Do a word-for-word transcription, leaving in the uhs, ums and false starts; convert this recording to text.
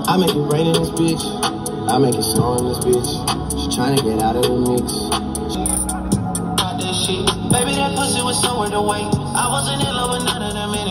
I make it rain in this bitch. I make it snow in this bitch. She tryna get out of the mix. Got this shit. Baby, that pussy was somewhere to wait. I wasn't in love with none of them.